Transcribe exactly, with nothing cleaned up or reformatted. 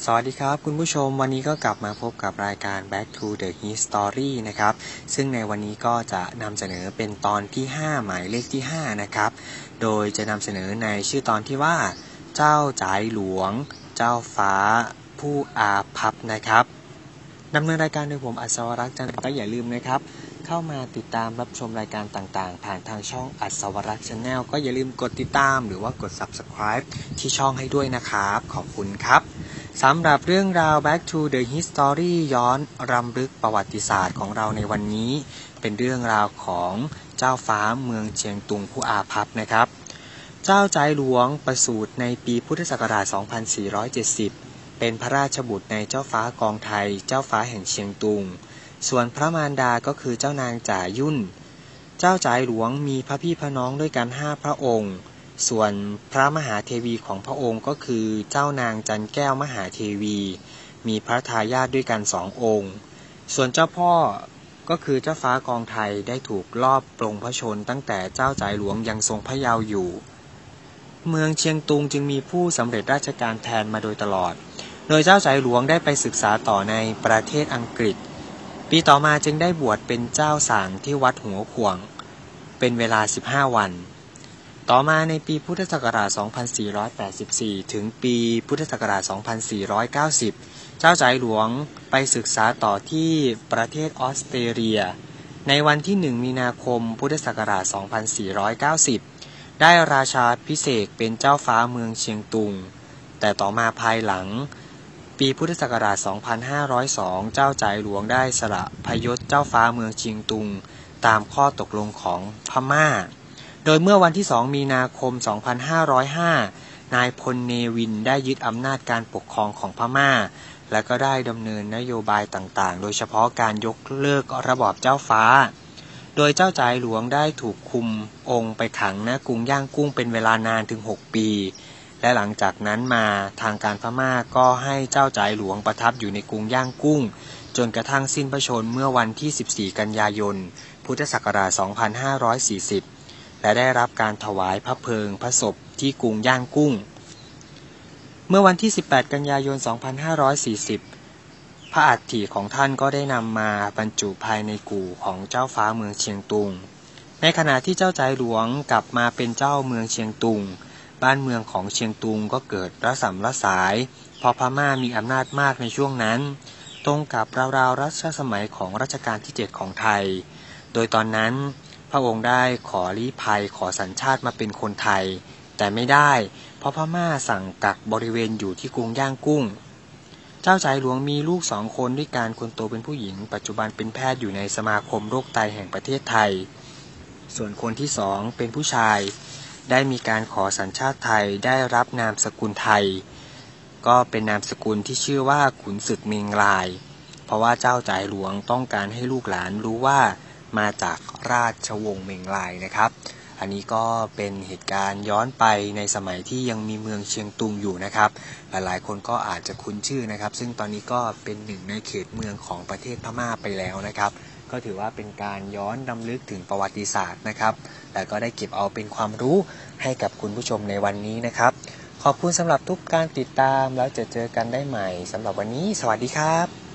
สวัสดีครับคุณผู้ชมวันนี้ก็กลับมาพบกับรายการ Back to the History นะครับซึ่งในวันนี้ก็จะนำเสนอเป็นตอนที่ห้าหมายเลขที่ห้านะครับโดยจะนำเสนอในชื่อตอนที่ว่าเจ้าจ๋ายหลวงเจ้าฟ้าผู้อาภัพนะครับดำเนินรายการโดยผมอัศวรักษ์จันทร์ก็อย่าลืมนะครับเข้ามาติดตามรับชมรายการต่างๆผ่านทางช่องอัศวรักษ์ Channel ก็อย่าลืมกดติดตามหรือว่ากด Subscribe ที่ช่องให้ด้วยนะครับขอบคุณครับสำหรับเรื่องราว Back to the History ย้อนรำลึกประวัติศาสตร์ของเราในวันนี้เป็นเรื่องราวของเจ้าฟ้าเมืองเชียงตุงผู้อาภัพนะครับเจ้าจ๋ายหลวงประสูติในปีพุทธศักราช สองพันสี่ร้อยเจ็ดสิบ เป็นพระราชบุตรในเจ้าฟ้ากองไทยเจ้าฟ้าแห่งเชียงตุงส่วนพระมารดาก็คือเจ้านางจ่ายุ่นเจ้าจ๋ายหลวงมีพระพี่พระน้องด้วยกันห้าพระองค์ส่วนพระมหาเทวีของพระองค์ก็คือเจ้านางจันแก้วมหาเทวีมีพระทายาทด้วยกันสององค์ส่วนเจ้าพ่อก็คือเจ้าฟ้ากองไทยได้ถูกลอบปลงพระชนตั้งแต่เจ้าจ๋ายหลวงยังทรงพระเยาว์อยู่เมืองเชียงตุงจึงมีผู้สำเร็จราชการแทนมาโดยตลอดโดยเจ้าจ๋ายหลวงได้ไปศึกษาต่อในประเทศอังกฤษปีต่อมาจึงได้บวชเป็นเจ้าสางที่วัดหัวขวางเป็นเวลาสิบห้าวันต่อมาในปีพุทธศักราช สองพันสี่ร้อยแปดสิบสี่ ถึงปีพุทธศักราช สองพันสี่ร้อยเก้าสิบ เจ้าจ๋ายหลวงไปศึกษาต่อที่ประเทศออสเตรเลียในวันที่หนึ่งมีนาคมพุทธศักราช สองพันสี่ร้อยเก้าสิบ ได้ราชาภิเษกเป็นเจ้าฟ้าเมืองเชียงตุงแต่ต่อมาภายหลังปีพุทธศักราช สองพันห้าร้อยสอง เจ้าจ๋ายหลวงได้สละพยศเจ้าฟ้าเมืองเชียงตุงตามข้อตกลงของพม่าโดยเมื่อวันที่สองมีนาคม สองพันห้าร้อยห้า นายพลเนวินได้ยึดอำนาจการปกครองของพม่าและก็ได้ดำเนินนโยบายต่างๆโดยเฉพาะการยกเลิกระบอบเจ้าฟ้าโดยเจ้าจ๋ายหลวงได้ถูกคุมองค์ไปขังณกรุงย่างกุ้งเป็นเวลานานถึงหกปีและหลังจากนั้นมาทางการพม่าก็ให้เจ้าจ๋ายหลวงประทับอยู่ในกรุงย่างกุ้งจนกระทั่งสิ้นพระชนม์เมื่อวันที่สิบสี่กันยายนพุทธศักราช สองพันห้าร้อยสี่สิบและได้รับการถวายพระเพลิงพระศพที่กรุงย่างกุ้งเมื่อวันที่สิบแปดกันยายน สองพันห้าร้อยสี่สิบ พระอัฐิของท่านก็ได้นำมาบรรจุภายในกู่ของเจ้าฟ้าเมืองเชียงตุงในขณะที่เจ้าจ๋ายหลวงกลับมาเป็นเจ้าเมืองเชียงตุงบ้านเมืองของเชียงตุงก็เกิดระส่ำระสายเพราะพม่ามีอำนาจมากในช่วงนั้นตรงกับราวๆรัชสมัยของรัชกาลที่เจ็ดของไทยโดยตอนนั้นพระองค์ได้ขอลี้ภัยขอสัญชาติมาเป็นคนไทยแต่ไม่ได้เพราะพม่าสั่งกักบริเวณอยู่ที่กรุงย่างกุ้งเจ้าจ๋ายหลวงมีลูกสองคนด้วยกันคนโตเป็นผู้หญิงปัจจุบันเป็นแพทย์อยู่ในสมาคมโรคไตแห่งประเทศไทยส่วนคนที่สองเป็นผู้ชายได้มีการขอสัญชาติไทยได้รับนามสกุลไทยก็เป็นนามสกุลที่ชื่อว่าขุนศึกเมงลายเพราะว่าเจ้าจ๋ายหลวงต้องการให้ลูกหลานรู้ว่ามาจากราชวงศ์เมงลายนะครับอันนี้ก็เป็นเหตุการณ์ย้อนไปในสมัยที่ยังมีเมืองเชียงตุงอยู่นะครับหลายๆคนก็อาจจะคุ้นชื่อนะครับซึ่งตอนนี้ก็เป็นหนึ่งในเขตเมืองของประเทศพม่าไปแล้วนะครับก็ถือว่าเป็นการย้อนรำลึกถึงประวัติศาสตร์นะครับแต่ก็ได้เก็บเอาเป็นความรู้ให้กับคุณผู้ชมในวันนี้นะครับขอบคุณสำหรับทุกการติดตามแล้วจะเจอกันได้ใหม่สำหรับวันนี้สวัสดีครับ